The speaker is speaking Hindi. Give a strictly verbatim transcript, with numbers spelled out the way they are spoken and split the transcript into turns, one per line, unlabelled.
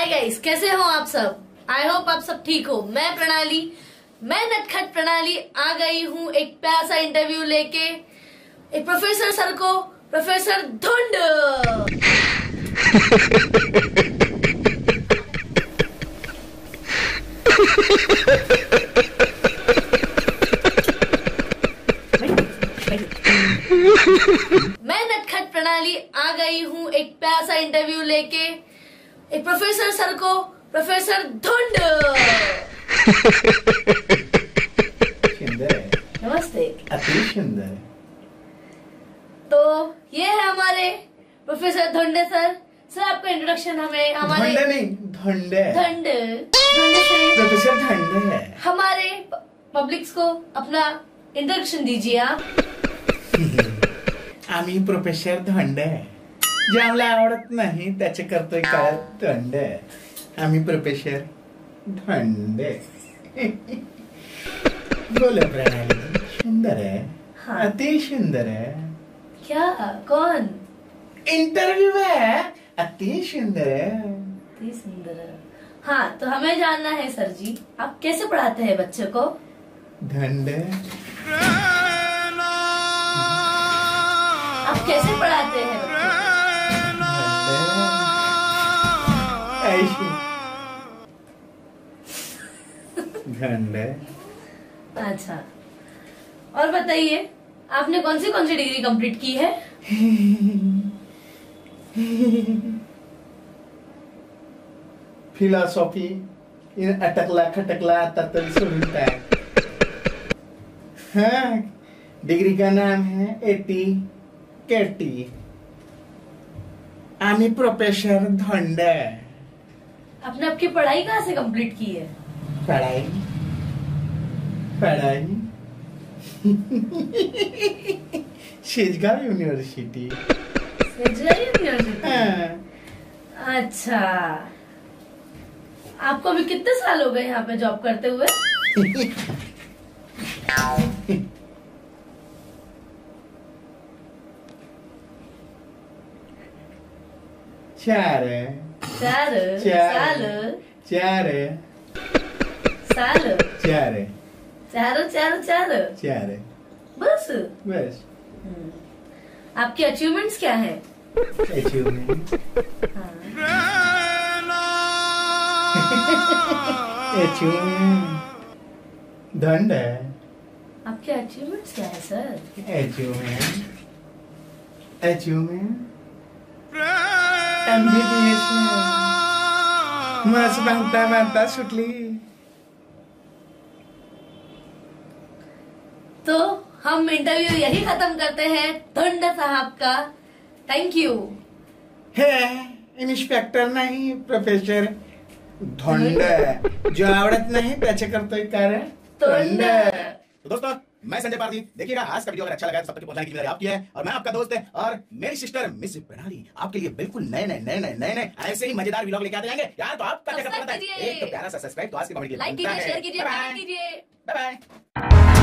हाय गाइस, कैसे हो आप सब। आई होप आप सब ठीक हो। मैं प्रणाली, मैं नटखट प्रणाली आ गई हूँ एक प्यारा सा इंटरव्यू लेके एक प्रोफेसर सर को, प्रोफेसर धुंड। मैं नटखट प्रणाली आ गई हूँ एक प्यारा सा इंटरव्यू लेके एक प्रोफेसर सर को, प्रोफेसर धुंड।
सुंदर है।
नमस्ते।
अति सुंदर।
तो ये है हमारे प्रोफेसर धुंडे सर। सर आपका इंट्रोडक्शन हमें हमारे
धुंडे नहीं धुंडे
धुंड धुंडे से
प्रोफेसर धुंडे है।
हमारे पब्लिक्स को अपना इंट्रोडक्शन दीजिए आप।
आम्ही प्रोफेसर धुंडे, ज्याला आवडत नाही त्याचे करतोय काय धुंडे। आम्ही प्रोफेसर धुंडे। बोलो प्रणाली, सुंदर है।
हाँ।
अति सुंदर है।
क्या कौन
इंटरव्यू है, अति सुंदर है।
अति सुंदर है। हाँ, तो हमें जानना है सर जी, आप कैसे पढ़ाते हैं बच्चे को।
धुंडे।
आप कैसे पढ़ाते हैं बच्चे
को? धुंडे।
अच्छा, और बताइए आपने कौन सी कौन सी डिग्री कंप्लीट की है।
फिलॉसॉफी इन अटकला खटकला आता तरी सोडून टाक। हाँ, डिग्री का नाम है एटी केटी। आम्ही प्रोफेसर धुंडे।
आपने आपकी पढ़ाई कहाँ से कंप्लीट की है।
पढ़ाई पढ़ाई शेजगाव यूनिवर्सिटी।
सेजगाव यूनिवर्सिटी।
हाँ।
अच्छा, आपको अभी कितने साल हो गए यहाँ पे जॉब करते हुए।
चार
चार
चार
साल
चार
साल
चार
चारो चारो चार
चार
बस
बस।
हम्म। आपके अचीवमेंट्स क्या है।
अचीवमेंट अचीवमेंट धुंड है।
आपके अचीवमेंट्स क्या है सर।
अचीवमेंट अचीवमेंट एमबीबीएस में मस्त बनता बनता सुटली।
तो हम इंटरव्यू यही खत्म करते हैं धुंड साहब का। Thank you.
है इंस्पेक्टर नहीं, प्रोफेसर धुंड। जो आवडत नहीं त्याचे करतोय कार्य धुंड।
तो दोस्तों, मैं संजय पारदी। देखिएगा आज का वीडियो अगर अच्छा लगा तो सब तक पहुंचाने की जिम्मेदारी आपकी है और मैं आपका दोस्त है और मेरी सिस्टर मिस प्रणाली आपके लिए बिल्कुल नए नए नए नए नए नए ऐसे ही मजेदार व्लॉग लेके आते जाएंगे यार। तो आपका क्या करना है, एक तो प्यारा सा सब्सक्राइब तो आज के कमेंट
लाइक कीजिए, शेयर कीजिए, कमेंट कीजिए।
Bye bye.